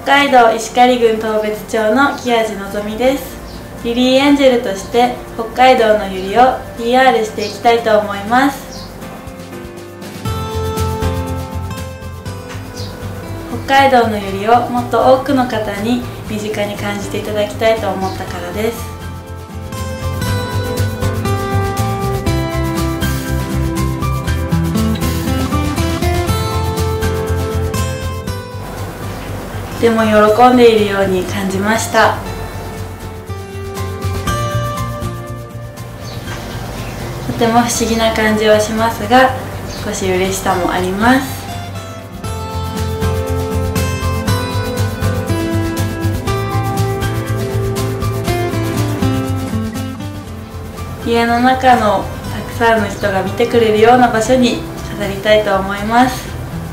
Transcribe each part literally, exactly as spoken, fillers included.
海道石狩郡当別町の木味のぞみです。リリーエンジェルとして北海道のユリを ピーアール していきたいと思います。北海道のユリをもっと多くの方に身近に感じていただきたいと思ったからです。とても喜んでいるように感じました。とても不思議な感じはしますが、少し嬉しさもあります。家の中のたくさんの人が見てくれるような場所に飾りたいと思います。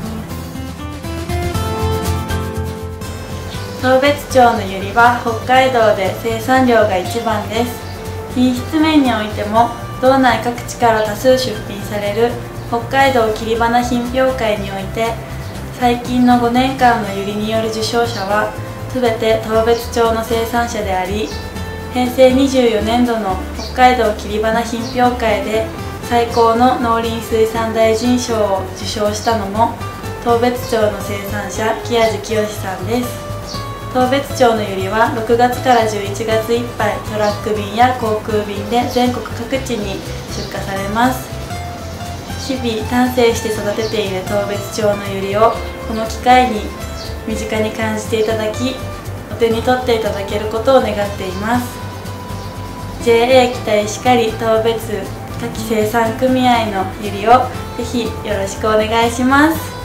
当別町のユリは北海道で生産量が一番です。品質面においても道内各地から多数出品される北海道切り花品評会において、最近のごねんかんのユリによる受賞者は全て当別町の生産者であり、へんせいにじゅうよねんどの北海道切り花品評会で最高の農林水産大臣賞を受賞したのも当別町の生産者木味清さんです。当別町のユリはろくがつからじゅういちがついっぱいトラック便や航空便で全国各地に出荷されます。日々丹精して育てている当別町のユリをこの機会に身近に感じていただき、お手に取っていただけることを願っています。 ジェーエー 北石狩当別花き生産組合のユリをぜひよろしくお願いします。